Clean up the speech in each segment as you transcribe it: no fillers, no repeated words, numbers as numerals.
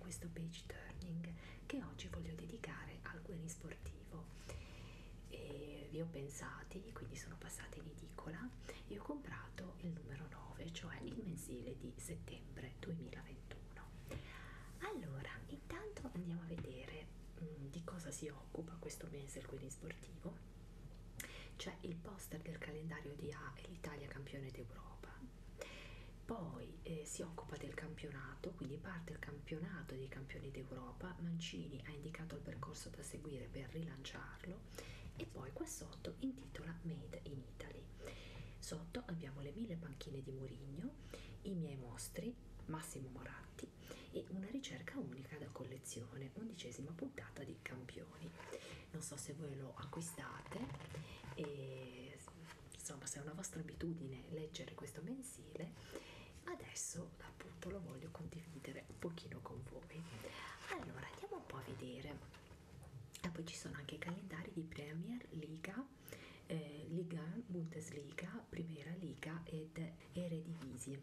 questo page turning che oggi voglio dedicare al guerriero sportivo. E vi ho pensati, quindi sono passata in edicola e ho comprato il numero 9, cioè il mensile di settembre 2021. Allora, intanto andiamo a vedere di cosa si occupa questo mese il guerriero sportivo. C'è il poster del calendario di A e l'Italia campione d'Europa. Poi si occupa del campionato, quindi parte il campionato dei campioni d'Europa. Mancini ha indicato il percorso da seguire per rilanciarlo, e poi qua sotto intitola Made in Italy. Sotto abbiamo le 1000 panchine di Mourinho, i miei mostri, Massimo Moratti, e una ricerca unica da collezione, 11ª puntata di Campioni. Non so se voi lo acquistate, e insomma, se è una vostra abitudine leggere questo mensile, adesso appunto lo voglio condividere un pochino con voi. Allora, andiamo un po' a vedere. E poi ci sono anche i calendari di Premier, Liga, Liga 1, Bundesliga, Primera Liga ed Eredivisie.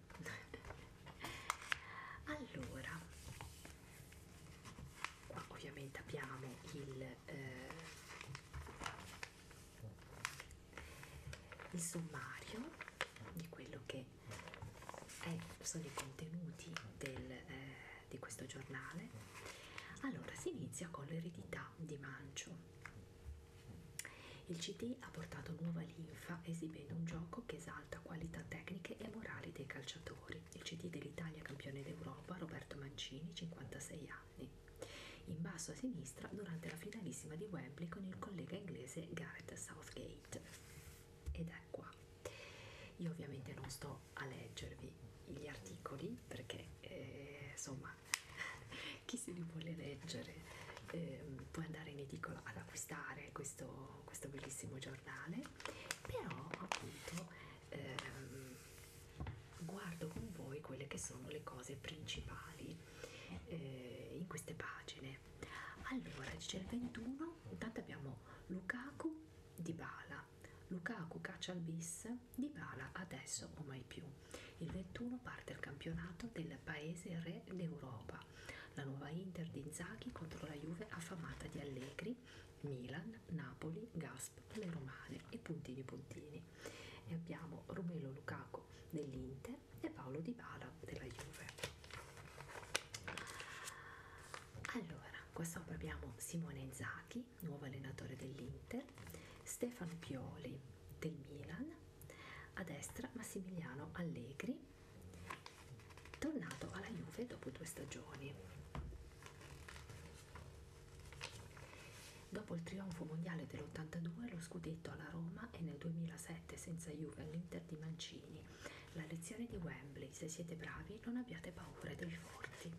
Allora, qua ovviamente abbiamo il sommario di quello che sono i contenuti di questo giornale. Allora, si inizia con l'eredità di Mancio. Il CT ha portato nuova linfa esibendo un gioco che esalta qualità tecniche e morali dei calciatori. Il CT dell'Italia campione d'Europa, Roberto Mancini, 56 anni. In basso a sinistra durante la finalissima di Wembley con il collega inglese Gareth Southgate. Ed è qua. Io ovviamente non sto a leggervi gli articoli perché insomma chi se li vuole leggere può andare in edicola ad acquistare questo bellissimo giornale, però appunto guardo con voi quelle che sono le cose principali in queste pagine. Allora, c'è il 21, intanto abbiamo Lukaku, Dybala. Lukaku caccia al bis, Dybala adesso o mai più. Il 21 parte il campionato del paese re d'Europa. La nuova Inter di Inzaghi contro la Juve affamata di Allegri, Milan, Napoli, Gasp, le romane e puntini puntini. E abbiamo Romelu Lukaku dell'Inter e Paulo Dybala della Juve. Allora, qua sopra abbiamo Simone Inzaghi, nuovo allenatore dell'Inter, Stefano Pioli del Milan, a destra Massimiliano Allegri, tornato alla Juve dopo 2 stagioni. Dopo il trionfo mondiale dell'82, lo scudetto alla Roma e nel 2007 senza Juve all'Inter di Mancini. La lezione di Wembley: se siete bravi non abbiate paura dei forti.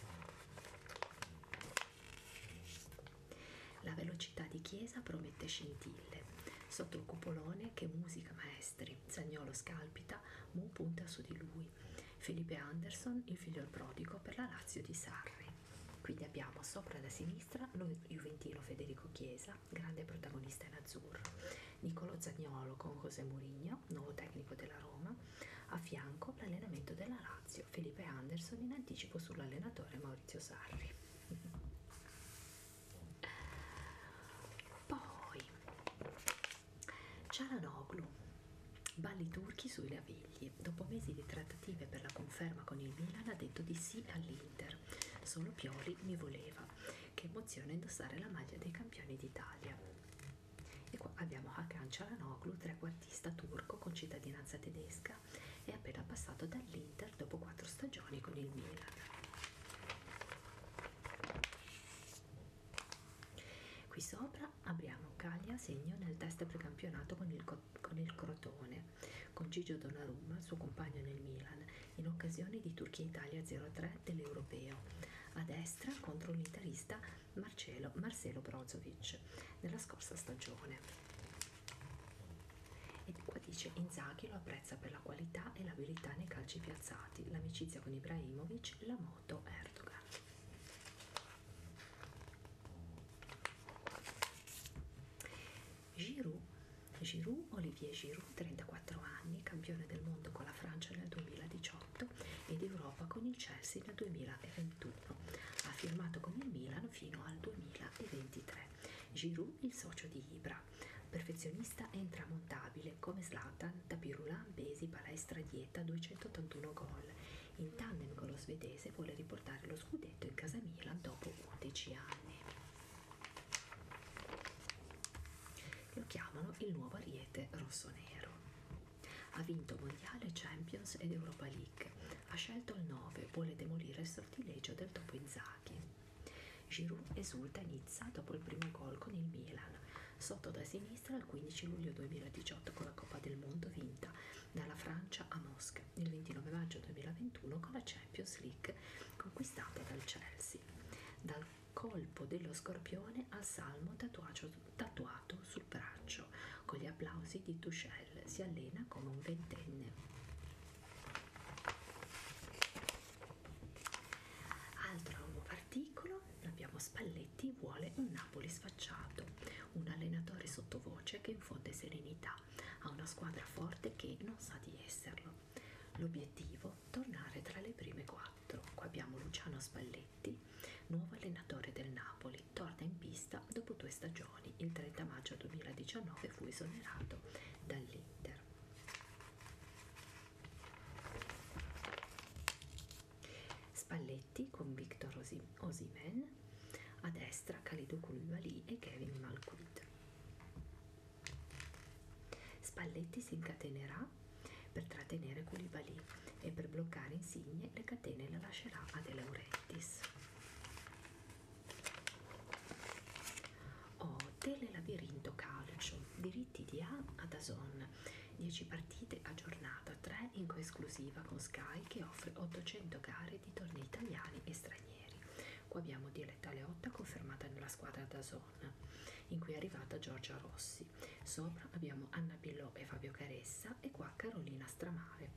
La velocità di Chiesa promette scintille. Sotto il cupolone che musica maestri, Zaniolo scalpita, Mu punta su di lui. Felipe Anderson, il figlio prodigo per la Lazio di Sarri. Quindi abbiamo sopra da sinistra lo juventino Federico Chiesa, grande protagonista in azzurro, Niccolò Zaniolo con José Mourinho, nuovo tecnico della Roma, a fianco l'allenamento della Lazio, Felipe Anderson in anticipo sull'allenatore Maurizio Sarri. Poi Çalhanoğlu, balli turchi sui Navigli. Dopo mesi di trattative per la conferma con il Milan ha detto di sì all'Inter. Solo Pioli mi voleva. Che emozione indossare la maglia dei campioni d'Italia. E qua abbiamo Hakan Çalhanoğlu, trequartista turco con cittadinanza tedesca, è appena passato dall'Inter dopo 4 stagioni con il Milan. Qui sopra abbiamo Caglia segno nel test precampionato con il Crotone, con Gigio Donnarumma, suo compagno nel Milan, in occasione di Turchia-Italia 0-3 dell'Europeo, a destra contro l'interista Marcelo Brozovic, nella scorsa stagione. E qua dice: Inzaghi lo apprezza per la qualità e l'abilità nei calci piazzati, l'amicizia con Ibrahimovic, la moto Erdogan. Olivier Giroud, 34 anni, campione del mondo con la Francia nel 2018 ed Europa con il Chelsea nel 2021. Ha Giroud, il socio di Ibra, perfezionista e intramontabile come Zlatan, tapirulan, pesi, palestra, dieta, 281 gol. In tandem con lo svedese vuole riportare lo scudetto in casa Milan dopo 11 anni. Lo chiamano il nuovo ariete rossonero. Ha vinto mondiale, Champions ed Europa League. Ha scelto il 9, vuole demolire il sortileggio del topo Inzaghi. Giroud esulta a Nizza dopo il primo gol con il Milan, sotto da sinistra il 15 luglio 2018 con la Coppa del Mondo vinta dalla Francia a Mosca, il 29 maggio 2021 con la Champions League conquistata dal Chelsea. Dal colpo dello scorpione al salmo tatuato sul braccio, con gli applausi di Tuchel, si allena come un ventenne. Altro nuovo articolo, abbiamo Spalletti vuole un Napoli sfacciato, un allenatore sottovoce che infonde serenità a una squadra forte che non sa di esserlo. L'obiettivo, tornare tra le prime 4. Qua abbiamo Luciano Spalletti, nuovo allenatore del Napoli, torna in pista dopo 2 stagioni. Il 30 maggio 2019 fu esonerato dall'Inter. Spalletti con Victor Osimhen, a destra Kalidou Koulibaly e Kevin Malcuit. Spalletti si incatenerà per trattenere Koulibaly e per bloccare Insigne le catene le lascerà a De Laurentiis. Telelabirinto calcio, diritti di a DAZN, 10 partite a giornata, 3 in coesclusiva con Sky che offre 800 gare di tornei italiani e stranieri. Qua abbiamo Diletta Leotta confermata nella squadra DAZN, in cui è arrivata Giorgia Rossi. Sopra abbiamo Anna Pillò e Fabio Caressa e qua Carolina Stramare.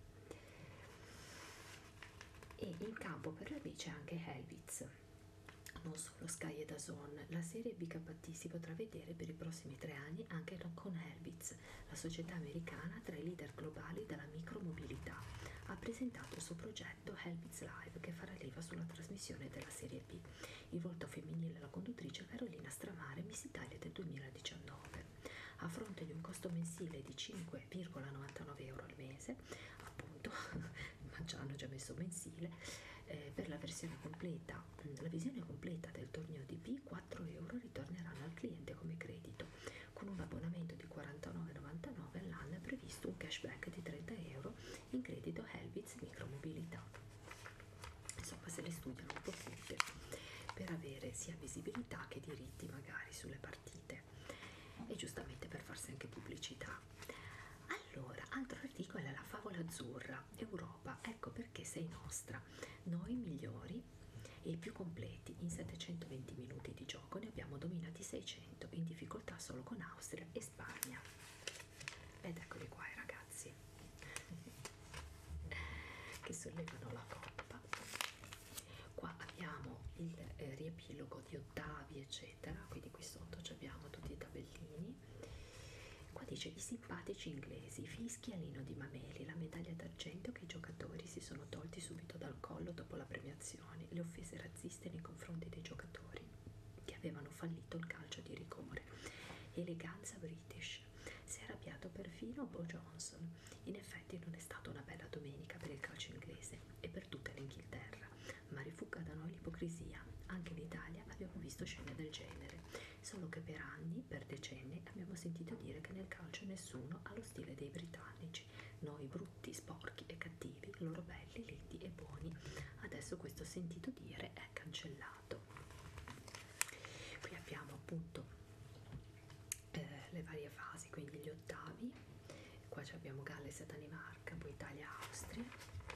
E in campo per la B c'è anche Helvitz. Non solo Sky e DAZN, la serie BKT si potrà vedere per i prossimi 3 anni anche con Helvitz, la società americana tra i leader globali della micromobilità. Ha presentato il suo progetto Helvitz Live che farà leva sulla trasmissione della serie B. Il volto femminile la conduttrice Carolina Stramare, Miss Italia del 2019. A fronte di un costo mensile di 5,99 euro al mese, appunto, ma già hanno già messo mensile, per la versione completa, la visione completa del torneo di B, 4 euro ritorneranno al cliente come credito. Con un abbonamento di 49,99 all'anno è previsto un cashback di 30 euro in credito Helvitz Micromobilità. Insomma, se le studiano un po' tutte per avere sia visibilità che diritti magari sulle partite e giustamente per farsi anche pubblicità. Allora, altro articolo è la favola azzurra, Europa, ecco perché sei nostra. Noi migliori e i più completi, in 720 minuti di gioco ne abbiamo dominati 600, in difficoltà solo con Austria e Spagna. Ed eccoli qua i ragazzi che sollevano la coppa. Qua abbiamo il riepilogo di ottavi eccetera, quindi qui sotto abbiamo tutti i tabellini. Qua dice i simpatici inglesi, fischi a Lino Di Mameli, la medaglia d'argento che i giocatori si sono tolti subito dal collo dopo la premiazione, le offese razziste nei confronti dei giocatori che avevano fallito il calcio di rigore. Eleganza british. Si è arrabbiato perfino Bo Johnson. In effetti non è stata una bella domenica per il calcio inglese e per tutta l'Inghilterra, ma rifugga da noi l'ipocrisia. Anche in Italia abbiamo visto scene del genere, solo che per anni, per decenni, abbiamo sentito dire che nel calcio nessuno ha lo stile dei britannici, noi brutti, sporchi e cattivi, loro belli, liti e buoni. Adesso questo sentito dire è cancellato. Qui abbiamo appunto le varie fasi, quindi gli ottavi. Qua abbiamo Galles e Danimarca, poi Italia e Austria.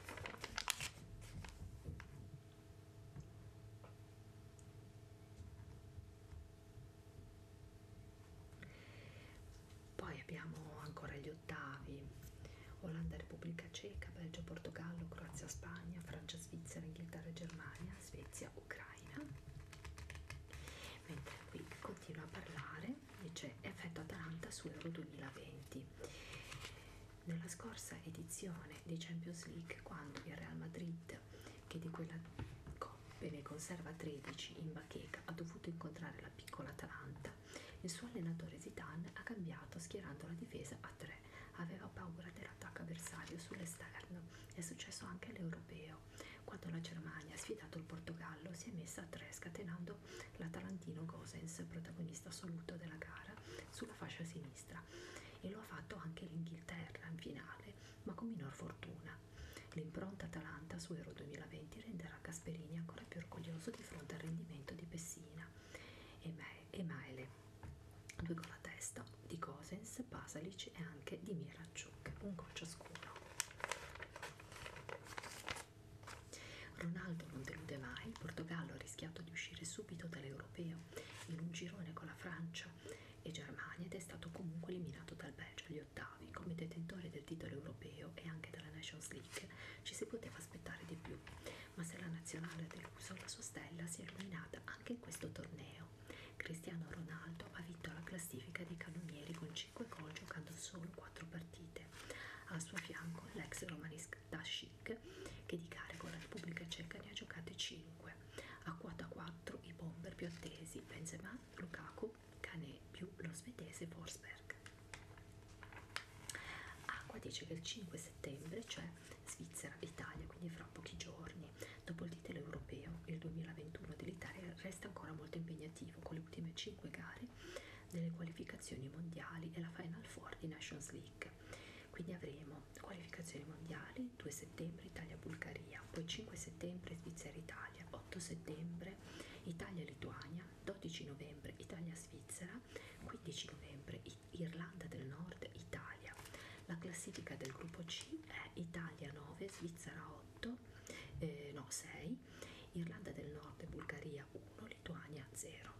Poi abbiamo ancora gli ottavi, Olanda, Repubblica Ceca, Belgio, Portogallo, Croazia, Spagna, Francia, Svizzera, Inghilterra, Germania, Svezia, Ucraina. Mentre qui continua a parlare, dice effetto Atalanta su Euro 2020. Nella scorsa edizione di Champions League, quando il Real Madrid, che di quella che ne conserva 13 in bacheca ha dovuto incontrare la piccola Atalanta, il suo allenatore Zidane ha cambiato schierando la difesa a 3. Aveva paura dell'attacco avversario sull'esterno. È successo anche all'Europeo, quando la Germania ha sfidato il Portogallo si è messa a 3 scatenando l'Atalantino Gosens, protagonista assoluto della gara, sulla fascia sinistra, e lo ha fatto anche l'Inghilterra in finale, ma con minor fortuna. L'impronta Atalanta su Euro 2020 renderà Gasperini ancora più orgoglioso di fronte al rendimento di Pessina e Maele. 2 gol a testa di Gosens, Pasalic e anche di Miranchuk, un gol ciascuno. Ronaldo non delude mai, il Portogallo ha rischiato di uscire subito dall'Europeo in un girone con la Francia e Germania ed è stato comunque eliminato dal Belgio agli ottavi. Come detentore del titolo europeo e anche della Nations League ci si poteva aspettare di più, ma se la nazionale ha deluso, la sua stella si è illuminata anche in questo torneo. Cristiano Ronaldo ha vinto la classifica dei cannonieri con 5 gol giocando solo 4 partite. Al suo fianco l'ex Romanik Dasic, che di gare con la Repubblica Ceca ne ha giocate 5. A quota 4 i bomber più attesi: Benzema, Lukaku, Kané più lo svedese Forsberg. Acqua dice che il 5 settembre c'è Svizzera-Italia, quindi fra pochi giorni. Dopo il titolo europeo, il 2021 dell'Italia resta ancora molto impegnativo con le ultime 5 gare delle qualificazioni mondiali e la Final Four di Nations League. Quindi avremo qualificazioni mondiali 2 settembre Italia-Bulgaria, poi 5 settembre Svizzera-Italia, 8 settembre Italia-Lituania, 12 novembre Italia-Svizzera, 15 novembre Irlanda del Nord-Italia. La classifica del gruppo C è Italia 9, Svizzera 8, 6, Irlanda del Nord e Bulgaria 1, Lituania 0.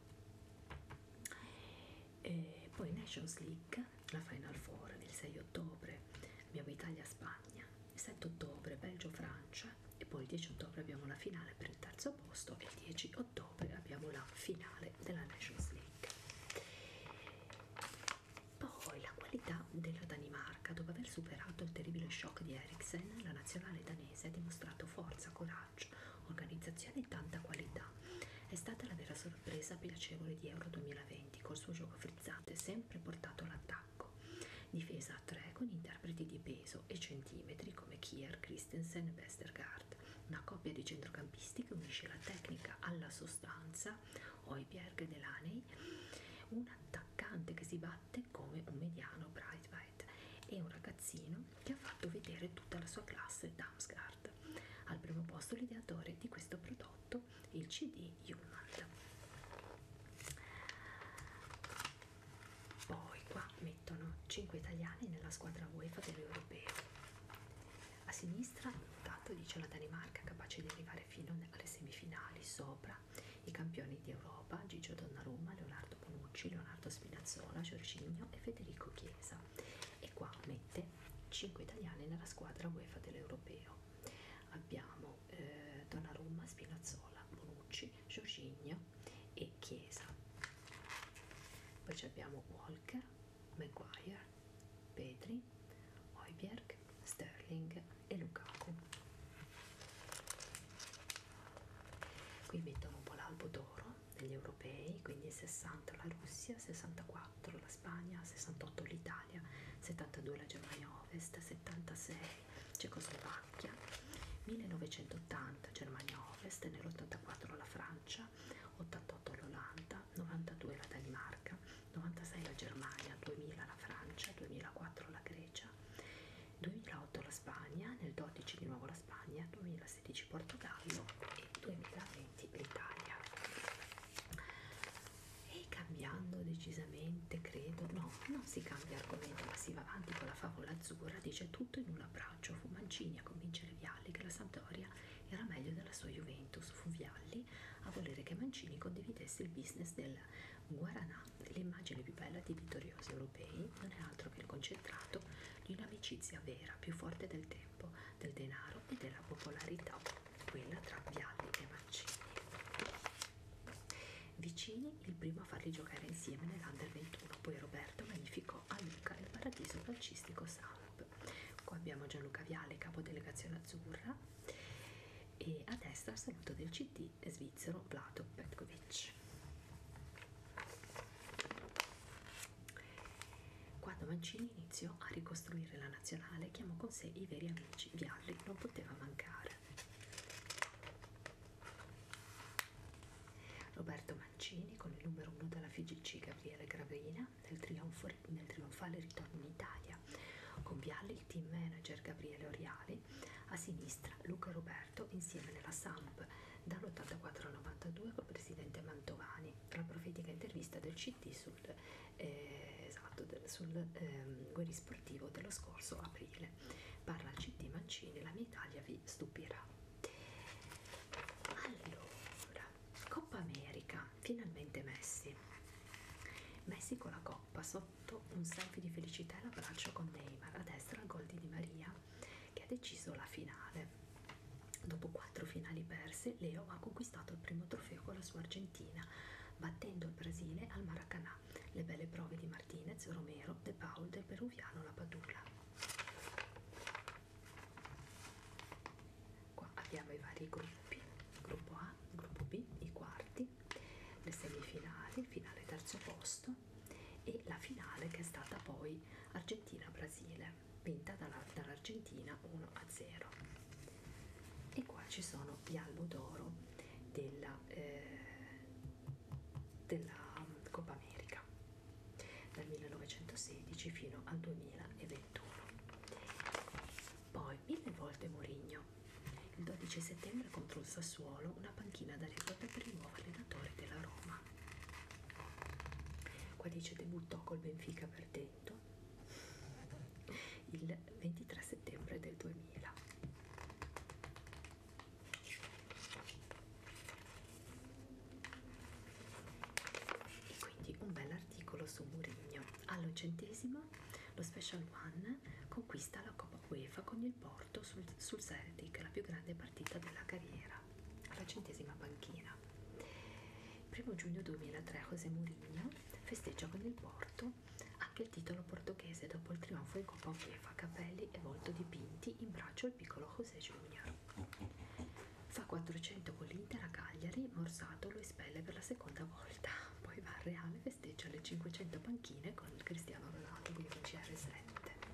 E poi Nations League, la Final Four del 6 ottobre abbiamo Italia-Spagna, il 7 ottobre Belgio-Francia e poi il 10 ottobre abbiamo la finale per il terzo posto e il 10 ottobre abbiamo la finale della Nations League. Poi la qualità della Danimarca: dopo aver superato il terribile shock di Eriksen, la nazionale danese ha dimostrato forza, coraggio, organizzazione e tanta qualità. È stata la vera sorpresa piacevole di Euro 2020, col suo gioco frizzante sempre portato all'attacco. Difesa a 3 con interpreti di peso e centimetri come Kier, Christensen e Vestergaard. Una coppia di centrocampisti che unisce la tecnica alla sostanza, Højbjerg e Delaney. Un attaccante che si batte come un mediano, Breitweit, e un ragazzino che ha fatto vedere tutta la sua classe, Damsgaard. Al primo posto l'ideatore di questo prodotto, il CD Human. Poi qua mettono 5 italiani nella squadra UEFA dell'Europeo. A sinistra, tanto dice la Danimarca, capace di arrivare fino alle semifinali. Sopra i campioni d'Europa, Gigio Donnarumma, Leonardo Bonucci, Leonardo Spinazzola, Jorginho e Federico Chiesa. E qua mette 5 italiani nella squadra UEFA dell'Europeo. Abbiamo Donnarumma, Spinazzola, Bonucci, Jorginho e Chiesa. Poi abbiamo Walker, Maguire, Pedri, Højbjerg, Sterling e Lukaku. Qui mettono un po' l'albo d'oro degli europei, quindi 60 la Russia, 64 la Spagna, 68 l'Italia, 72 la Germania Ovest, 76 Cecoslovacchia, 1980 Germania Ovest, nell'84 la Francia, 88 l'Olanda, 92 la Danimarca, 96 la Germania, 2000 la Francia, 2004 la Grecia, 2008 la Spagna, nel 12 di nuovo la Spagna, 2016 Portogallo e 2020 l'Italia. E cambiando decisamente, credo, no, non si cambia argomento, ma si va avanti con la favola azzurra. Dice tutto in un abbraccio: fu Mancini a convincere Vialli che la Sampdoria era meglio della sua Juventus. Fu Vialli a volere che Mancini condividesse il business del Guaraná. L'immagine più bella dei vittoriosi europei non è altro che il concentrato di un'amicizia vera, più forte del tempo, del denaro e della popolarità, quella tra Vialli e Mancini. Vicini, il primo a farli giocare insieme nell'Under 21, poi Roberto magnificò a Luca il paradiso calcistico Samp. Qua abbiamo Gianluca Vialli, capo delegazione azzurra, e e a destra il saluto del CT svizzero Vlado Petkovic. Quando Mancini iniziò a ricostruire la nazionale, chiamò con sé i veri amici. Vialli non poteva mancare. Roberto Mancini, con il numero 1 della FIGC Gabriele Gravina, nel trionfale ritorno in Italia. Con Vialli il team manager Gabriele Oriali, a sinistra Luca Roberto insieme nella Samp dall'84 al 92 col presidente Mantovani. La profetica intervista del CT sul Guerri Sportivo dello scorso aprile. Parla il CT Mancini, la mia Italia vi stupirà. Allora, Coppa America, finalmente Messi con la coppa, sotto un selfie di felicità e l'abbraccio con Neymar, a destra il gol di Di Maria che ha deciso la finale. Dopo 4 finali perse, Leo ha conquistato il primo trofeo con la sua Argentina, battendo il Brasile al Maracanã. Le belle prove di Martinez, Romero, De Paul, del peruviano La Padula. Qua abbiamo i vari gruppi, gruppo A, gruppo B, i quarti, le semifinali, il finale terzo posto e la finale che è stata poi Argentina-Brasile, vinta dall'Argentina 1-0. E qua ci sono gli albo d'oro della Coppa America dal 1916 fino al 2021. Poi 1000 volte Mourinho, il 12 settembre contro il Sassuolo, una panchina d'aneddote per il nuovo allenatore della Roma. Qua dice debuttò col Benfica perdendo il 23 settembre del 2000. E quindi un bell'articolo su Mourinho. All'80° lo Special One conquista la Coppa UEFA con il Porto sul Celtic, la più grande partita della carriera, alla 100° panchina. 1 giugno 2003 José Mourinho festeggia con il Porto anche il titolo portoghese dopo il trionfo in Coppa UEFA, capelli e volto dipinti, in braccio il piccolo José Junior. Fa 400 con l'Inter a Cagliari, Morsato lo espelle per la seconda volta, poi va al Reale, festeggia le 500 panchine con il Cristiano Ronaldo, quindi con CR7.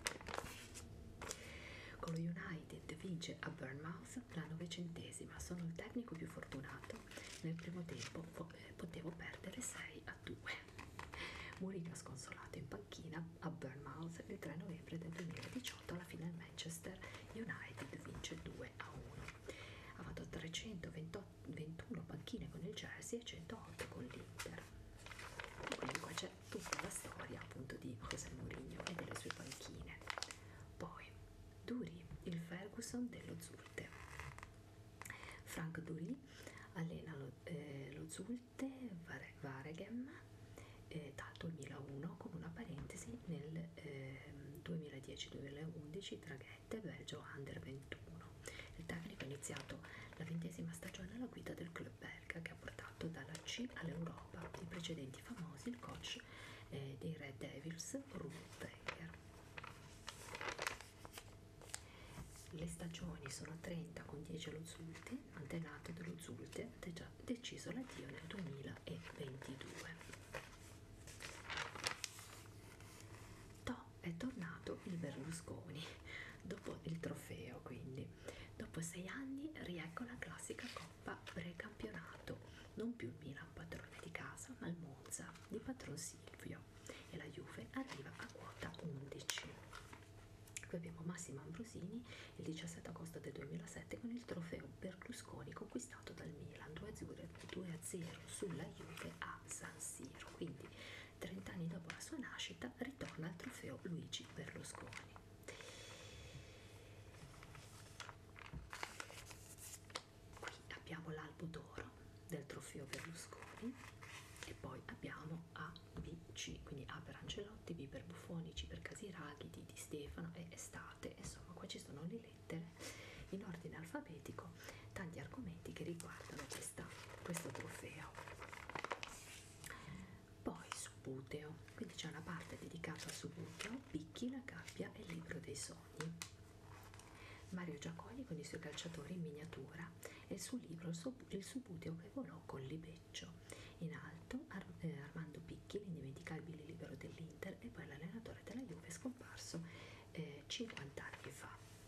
Con lo United vince a Bournemouth la 900°, sono il tecnico più fortunato, nel primo tempo potevo perdere 6-2. Mourinho sconsolato in panchina a Bournemouth il 3 novembre del 2018, alla fine il Manchester United vince 2-1. Ha fatto 321 panchine con il Jersey e 108 con l'Inter. E quindi qua c'è tutta la storia appunto di José Mourinho e delle sue panchine. Poi Dury, il Ferguson dello Zulte. Frank Dury allena lo Zulte Waregem dal 2001 con una parentesi nel 2010-2011 traghetto Belgio Under 21. Il tecnico ha iniziato la 20ª stagione alla guida del club belga che ha portato dalla C all'Europa. I precedenti famosi, il coach dei Red Devils Ruud Wenger. Le stagioni sono 30 con 10 allo Zulte, antenato dello Zulte, deciso l'addio nel 2022. È tornato il Berlusconi dopo il trofeo, quindi dopo 6 anni riecco la classica Coppa precampionato, non più il Milan padrone di casa ma il Monza di patron Silvio, e la Juve arriva a quota 11. Qui abbiamo Massimo Ambrosini il 17 agosto del 2007 con il trofeo Berlusconi conquistato dal Milan 2-0 sulla Juve a San Siro, quindi 30 anni dopo la sua nascita ritorna al trofeo Luigi Berlusconi. Qui abbiamo l'albo d'oro del trofeo Berlusconi e poi abbiamo A, B, C, quindi A per Ancelotti, B per Buffoni, C per Casiraghi, D di Stefano e Estate. Insomma, qua ci sono le lettere in ordine alfabetico, tanti argomenti che riguardano questo trofeo. Poi Subbuteo, quindi c'è una parte dedicata a Subbuteo, Picchi, la gabbia e il libro dei sogni. Mario Giaconi con i suoi calciatori in miniatura e il suo libro Il Subbuteo che volò con Libeccio. In alto Armando Picchi, l'indimenticabile libero dell'Inter e poi l'allenatore della Juve scomparso 50 anni fa.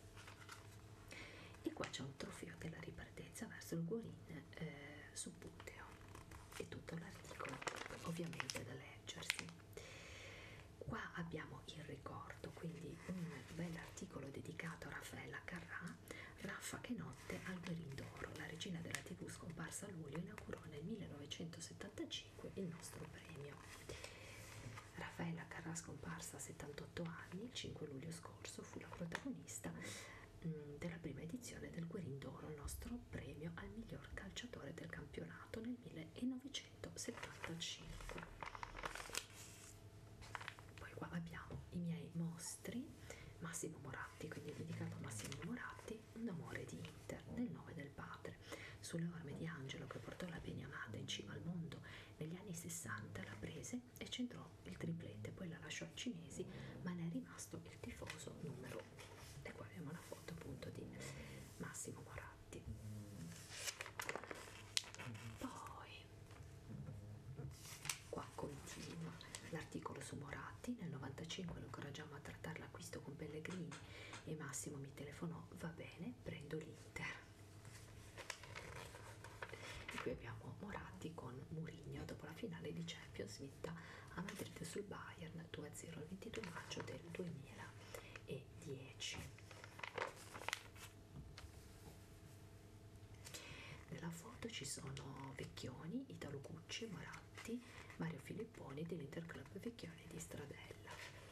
E qua c'è un trofeo della ripartenza verso il Guorin Subbuteo e tutto l'articolo ovviamente da leggersi. Qua abbiamo il ricordo, quindi un bell'articolo dedicato a Raffaella Carrà. Raffa che notte al Guerin d'Oro, la regina della TV scomparsa a luglio, inaugurò nel 1975 il nostro premio. Raffaella Carrà, scomparsa a 78 anni, il 5 luglio scorso, fu la protagonista della prima edizione del Guerin d'Oro, il nostro premio al miglior calciatore del campionato nel 1975. Poi qua abbiamo i miei mostri, Massimo Moratti, quindi dedicato a Massimo Moratti, un amore di Inter, nel nome del padre, sulle orme di Angelo che portò la Beniamata in cima al mondo negli anni 60, la prese e centrò il triplete, poi la lasciò ai cinesi, ma ne è rimasto il tifoso numero 1. E qua abbiamo la foto appunto di Massimo Moratti. Poi qua continua l'articolo su Moratti. Nel 95 lo incoraggiamo a trattare l'acquisto con Pellegrini e Massimo mi telefonò: va bene, prendo l'Inter. E qui abbiamo Moratti con Mourinho dopo la finale di Champions vinta a Madrid sul Bayern 2-0 il 22 maggio del 2010. Nella foto ci sono Vecchioni, Italo Cucci, Moratti, Mario Filipponi dell'Interclub Vecchioni di Stradella.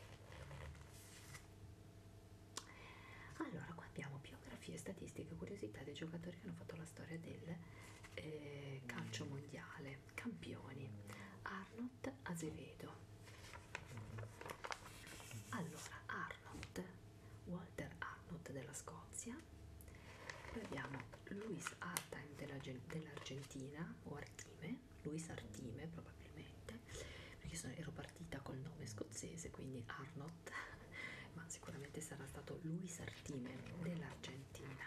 Allora, qua abbiamo biografie, statistiche, curiosità dei giocatori che hanno fatto la storia del calcio mondiale. Campioni: Arnott, Azevedo. Allora, Arnott, Walter Arnott della Scozia. Poi abbiamo Luis Artime dell'Argentina, o Artime, Luis Artime probabilmente, perché ero partita col nome scozzese, quindi Arnott, ma sicuramente sarà stato Luis Artime dell'Argentina.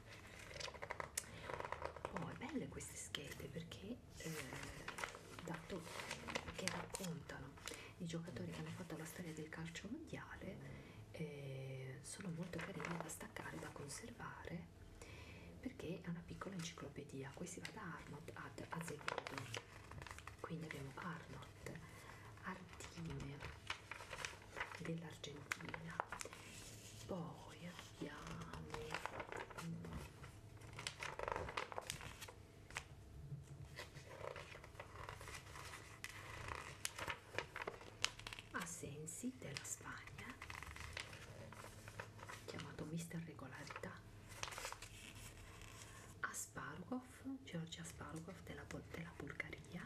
Poi belle queste schede perché dato che raccontano i giocatori che hanno fatto la storia del calcio mondiale, sono molto carine da staccare, da conservare, perché è una piccola enciclopedia. Qui si va da Arnott ad Azevedo, quindi abbiamo Arnott, Artime dell'Argentina, poi abbiamo Asensi della Spagna, chiamato Mister Regolarità, Giorgi Asparugov della Bulgaria.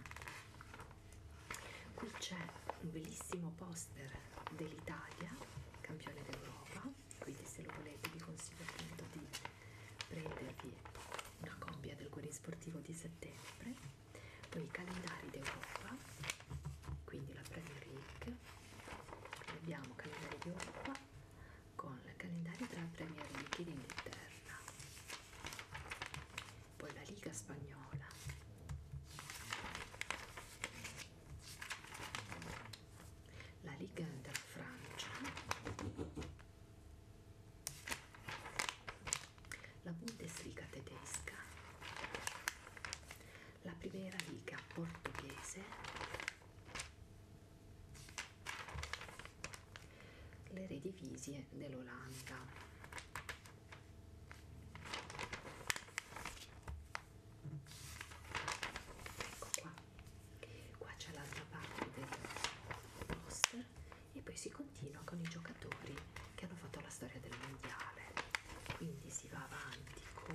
Qui c'è un bellissimo poster dell'Italia, campione d'Europa, quindi se lo volete vi consiglio appunto di prendervi una copia del Guerin Sportivo di settembre. Poi i calendari d'Europa, quindi la Premier League, abbiamo calendari d'Europa con il calendario della Premier League d'Inghilterra, poi la Liga Spagnola, la Liga della Francia, la Bundesliga tedesca, la Primera Liga portoghese, le Eredivisie dell'Olanda. Qua c'è l'altra parte del poster e poi si continua con i giocatori che hanno fatto la storia del mondiale, quindi si va avanti con,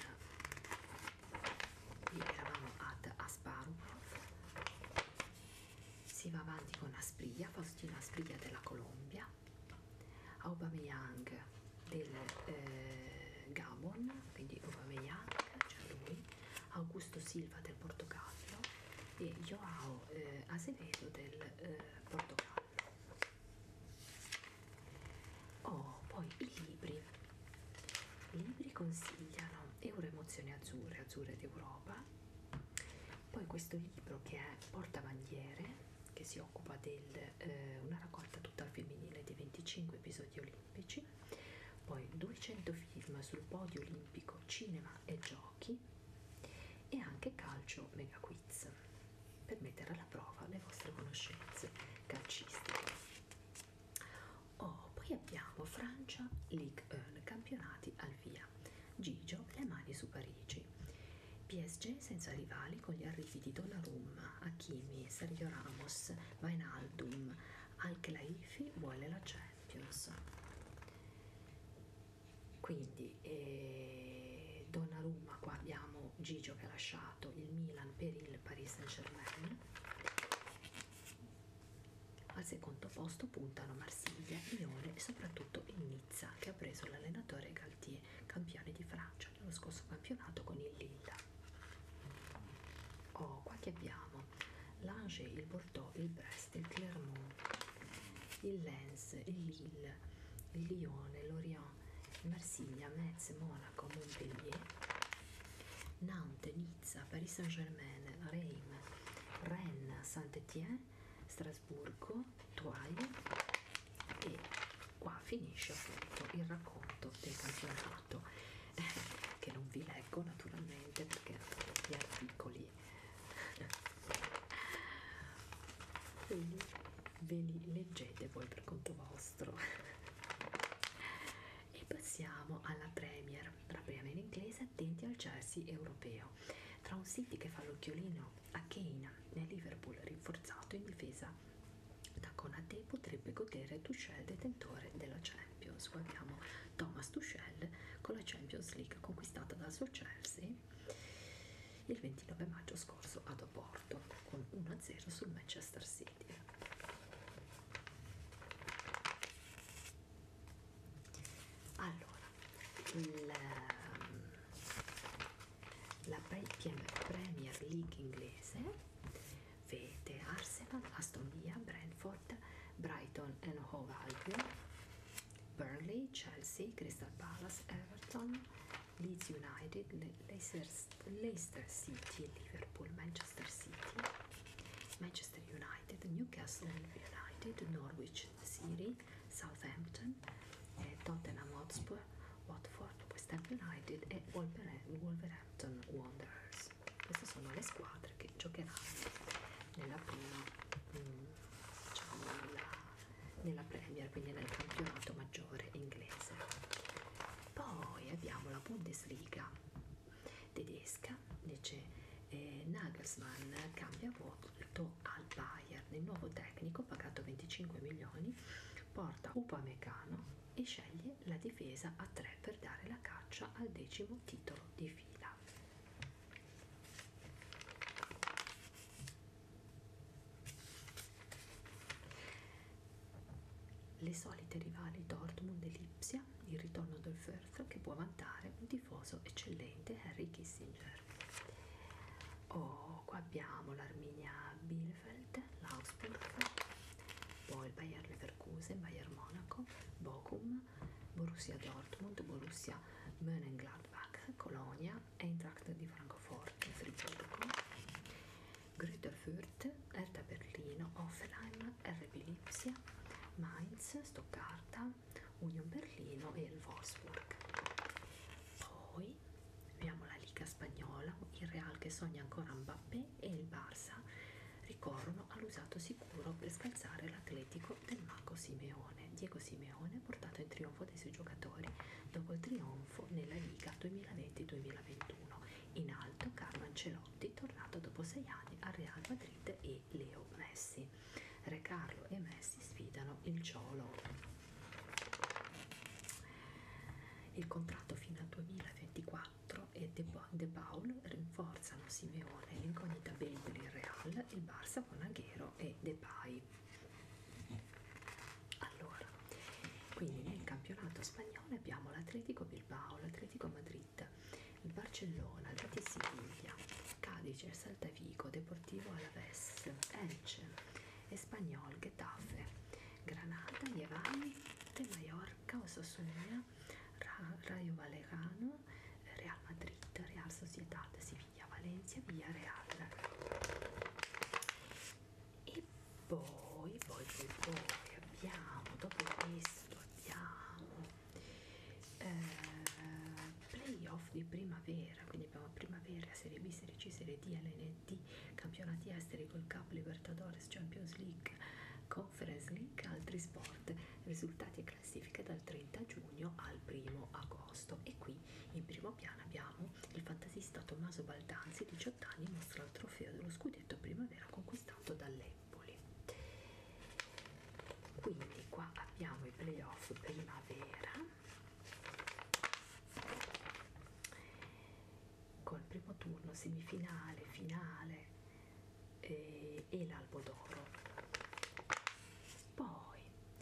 qui eravamo ad Asparugov, si va avanti con Asprilla, Faustino Asprilla della Colombia, Aubameyang del Gabon, quindi Aubameyang, c'è lui, Augusto Silva del Portogallo e Joao Azevedo del Portogallo. Poi i libri libri consigliano Euro Emozioni Azzurre, Azzurre d'Europa, poi questo libro che è Portabandiere, che si occupa di una raccolta tutta al femminile di 25 episodi olimpici, poi 200 film sul podio olimpico, cinema e giochi, e anche Calcio Mega Quiz, per mettere alla prova le vostre conoscenze calcistiche. Poi abbiamo Francia, Ligue 1, campionati al via. Gigio, le mani su Parigi. PSG senza rivali con gli arrivi di Donnarumma, Hakimi, Sergio Ramos, Wijnaldum, Al-Khelaifi vuole la Champions. Quindi Donnarumma, qua abbiamo Gigio che ha lasciato il Milan per il Paris Saint-Germain. Al secondo posto puntano Marsiglia, Lione e soprattutto il Nizza, che ha preso l'allenatore Galtier, campione di Francia nello scorso campionato con il Lille. Qua che abbiamo l'Angers, il Bordeaux, il Brest, il Clermont, il Lens, il Lille, il Lione, l'Orient, Marsiglia, Metz, Monaco, Montpellier, Nantes, Nizza, Paris Saint-Germain, Reims, Rennes, Saint-Étienne, Strasburgo, Troyes, e qua finisce appunto il racconto del campionato, che non vi leggo naturalmente perché gli articoli ve li leggete voi per conto vostro. E passiamo alla Premier. La Premier inglese, attenti al Chelsea europeo. Tra un City che fa l'occhiolino a Kane e Liverpool rinforzato in difesa da Konaté, potrebbe godere Tuchel, detentore della Champions. Qua abbiamo Thomas Tuchel con la Champions League conquistata dal suo Chelsea il 29 maggio scorso ad Oporto con 1-0 sul Manchester City. Allora, la Premier League inglese vede Arsenal, Aston Villa, Brentford, Brighton and Hove Albion, Burnley, Chelsea, Crystal Palace, Everton, Leeds United, Leicester City, Liverpool, Manchester City, Manchester United, Newcastle United, Norwich City, Southampton, Tottenham Hotspur, Watford, West Ham United e Wolverhampton Wanderers. Queste sono le squadre che giocheranno nella prima, diciamo, nella Premier, quindi nel campionato maggiore inglese. Poi abbiamo la Bundesliga tedesca, dice Nagelsmann cambia volto al Bayern, il nuovo tecnico pagato 25 milioni porta Upamecano e sceglie la difesa a 3 per dare la caccia al 10° titolo di fila. Le solite rivali Dortmund e Lipsia, il ritorno del Fürth che può vantare un tifoso eccellente, Henry Kissinger. Qua abbiamo l'Arminia Bielefeld, l'Augsburg, poi il Bayer Leverkusen, Bayern Monaco, Bochum, Borussia Dortmund, Borussia Mönchengladbach, Colonia, Eintracht di Francoforte, Friburgo, Greuther Fürth, Hertha Berlino, Hoffenheim, RB Lipsia, Mainz, Stoccarda, Union Berlino e il Wolfsburg. Poi abbiamo la Liga spagnola, il Real che sogna ancora Mbappé e il Barça ricorrono all'usato sicuro per scalzare l'Atletico del mago Simeone. Diego Simeone portato in trionfo dai suoi giocatori dopo il trionfo nella Liga 2020-2021. In alto Carlo Ancelotti, tornato dopo 6 anni al Real Madrid, e Leo Messi. Re Carlo e Messi sfidano il Cholo. Il contratto fino al 2024 e De Paul rinforzano Simeone, l'incognita Bale per il Real, il Barça con Agüero e Depay. Allora, quindi nel campionato spagnolo abbiamo l'Atletico Bilbao, l'Atletico Madrid, il Barcellona, il Betis Siviglia, Cadiz, Celta Vigo, Deportivo Alavés, Elche, Espanyol, Getafe, Granada, Levante, Mallorca, Osasuna, Rayo Vallecano, campionati esteri col Cup Libertadores, Champions League, Conference League, altri sport, risultati e classifiche dal 30 giugno al 1 agosto. E qui in primo piano abbiamo il fantasista Tommaso Baldanzi, 18 anni, mostra il trofeo dello scudetto primavera conquistato dall'Empoli. Quindi qua abbiamo i playoff primavera col primo turno, semifinale, finale e l'Albo d'Oro. Poi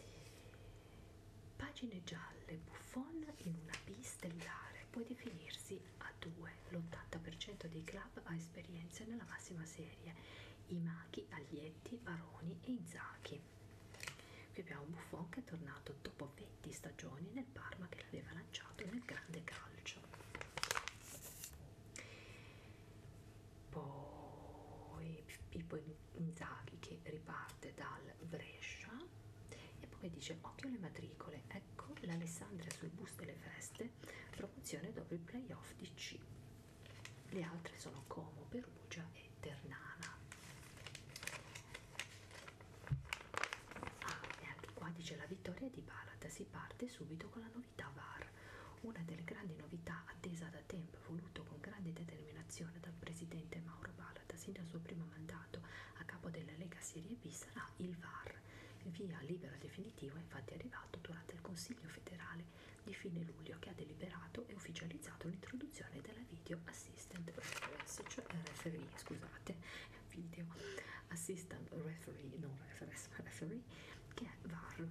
pagine gialle, Buffon in una B stellare, può definirsi a 2, l'80% dei club ha esperienze nella massima serie, i Maghi, Aglietti, Baroni e Inzaghi. Qui abbiamo Buffon che è tornato dopo 20 stagioni nel Parma che l'aveva lanciato nel grande calcio. Poi Pippo Inzaghi che riparte dal Brescia e poi dice occhio alle matricole, ecco l'Alessandria sul bus delle feste, promozione dopo il playoff di C. Le altre sono Como, Perugia e Ternana. E anche qua dice la vittoria di Balata, si parte subito con la novità VAR. Una delle grandi novità attesa da tempo e voluto con grande determinazione dal presidente Mauro Balata sin dal suo primo mandato a capo della Lega Serie B sarà il VAR. Il via libera definitivo è infatti arrivato durante il Consiglio federale di fine luglio che ha deliberato e ufficializzato l'introduzione della Video Assistant Reference, cioè referee, scusate, Video Assistant Referee, non reference, referee, che è VAR.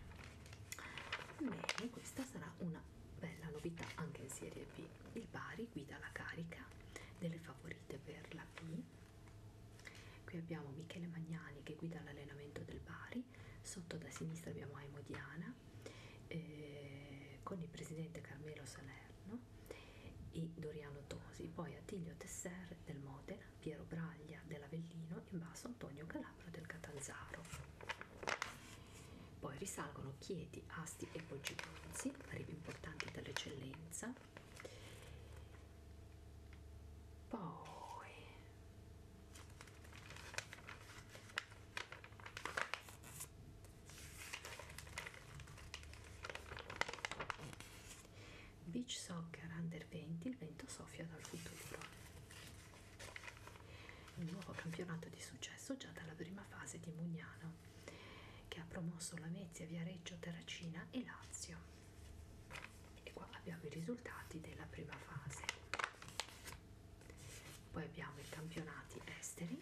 Bene, questa sarà una bella novità anche in Serie B. Il Bari guida la carica delle favorite per la B. Qui abbiamo Michele Magnani che guida l'allenamento del Bari, sotto da sinistra abbiamo Aimo Diana con il presidente Carmelo Salerno e Doriano Tosi, poi Attilio Tesser del Modena, Piero Braglia dell'Avellino, in basso Antonio Calabro del Catanzaro. Poi risalgono Chieti, Asti e Poggibonzi, arrivi importanti dall'eccellenza. Poi Beach Soccer Under 20, il vento soffia dal futuro. Un nuovo campionato di successo già dalla prima fase di Mugnano, che ha promosso Lamezia, Viareggio, Terracina e Lazio. E qua abbiamo i risultati della prima fase. Poi abbiamo i campionati esteri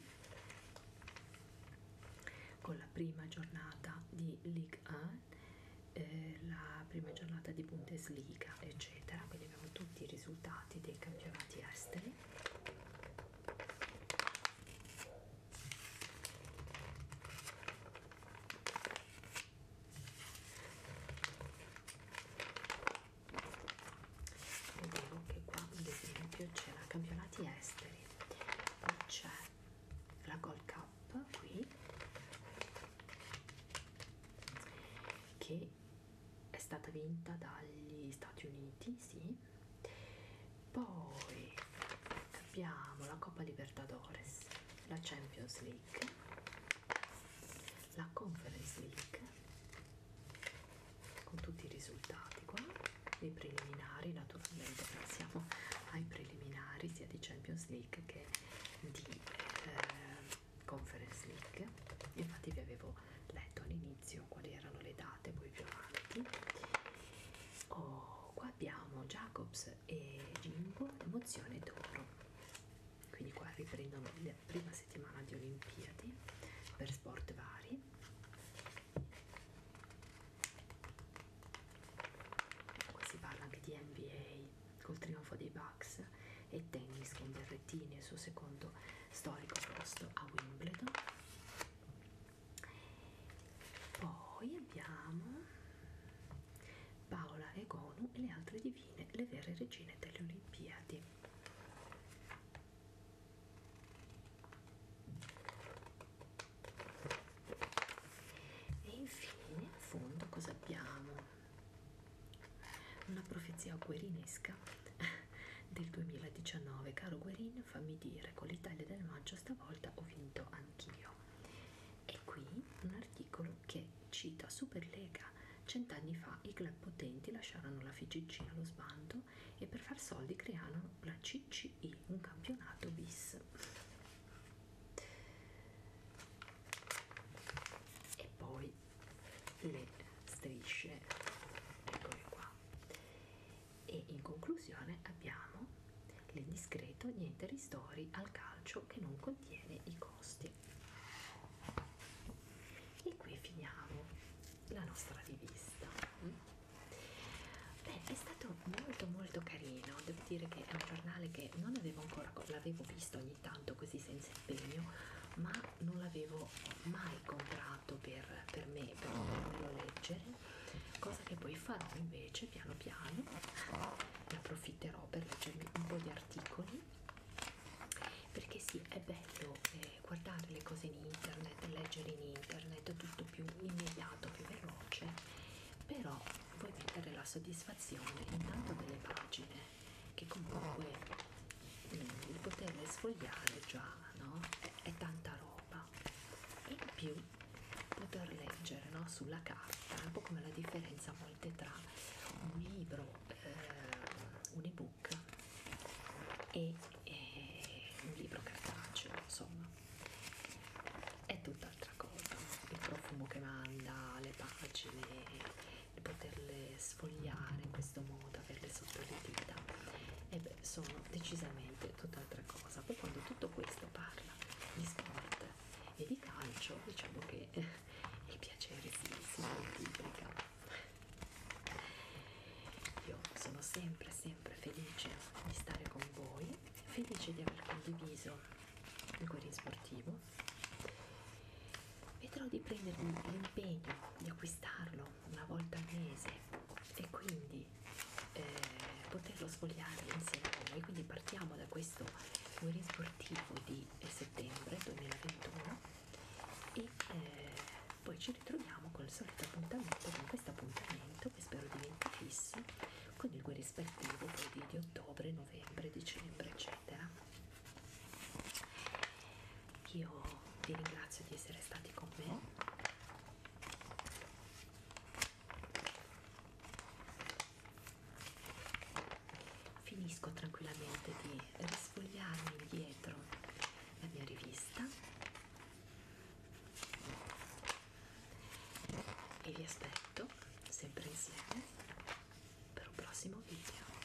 con la prima giornata di Ligue 1, la prima giornata di Bundesliga, eccetera. Quindi abbiamo tutti i risultati dei campionati esteri. Vedevo che qua ad esempio c'era campionati esteri, poi c'è la Gold Cup qui che è stata vinta dagli Stati Uniti, sì. Poi abbiamo la Coppa Libertadores, la Champions League, la Conference League con tutti i risultati qua, i preliminari, naturalmente passiamo ai preliminari sia di Champions League che di Conference League. Infatti vi avevo letto all'inizio quali erano le date, poi più avanti. Qua abbiamo Jacobs e Jimbo, emozione d'oro. Quindi qua riprendono la prima settimana di Olimpiadi per sport vari. Qua si parla anche di NBA col trionfo dei Bucks e tennis con Berrettini e il suo secondo storico posto a Wimbledon. Poi abbiamo Paola Egonu e le altre divine, le vere regine delle Olimpiadi. E infine, in fondo, cosa abbiamo? Una profezia guerinesca del 2019. 19, caro Guerin, fammi dire, con l'Italia del maggio stavolta ho vinto anch'io. E qui un articolo che cita Superlega. 100 anni fa i club potenti lasciarono la FIGC allo sbando e per far soldi crearono la CCI, un campionato bis. E poi le strisce, eccole qua. E in conclusione abbiamo l'indiscreto niente ristori al calcio che non contiene i costi. E qui finiamo la nostra rivista. Beh, è stato molto carino, devo dire che è un giornale che non avevo ancora, l'avevo visto ogni tanto così senza impegno, ma non l'avevo mai comprato per me, per potermelo leggere, cosa che poi farò invece piano piano, ne approfitterò per leggermi un po' di articoli, perché sì, è bello guardare le cose in internet, leggere in internet, tutto più immediato, più veloce, però vuoi mettere la soddisfazione intanto delle pagine, che comunque il poterle sfogliare già, no? È tanta roba, e in più poter leggere, no? Sulla carta, è un po' come la differenza a volte tra un libro, un ebook e un libro cartaceo, insomma è tutt'altra cosa, il profumo che manda, le pagine, e poterle sfogliare in questo modo, averle sotto le dita, e beh, sono decisamente tutt'altra cosa. Poi quando tutto questo parla di sport e di calcio, diciamo che il piacere si moltiplica. Io sono sempre felice di stare con voi, felice di aver condiviso il Guerin Sportivo. Vedrò di prendermi l'impegno di acquistarlo una volta al mese e quindi poterlo sfogliare insieme a voi. Quindi partiamo da questo Guerin Sportivo di settembre 2021 e poi ci ritroviamo con il solito appuntamento, con questo appuntamento che spero diventi fisso, con il Guerin Sportivo poi di ottobre, novembre, dicembre, eccetera. Io vi ringrazio di essere stati con me. Finisco tranquillamente di risfogliarmi indietro la mia rivista e vi aspetto sempre insieme per un prossimo video.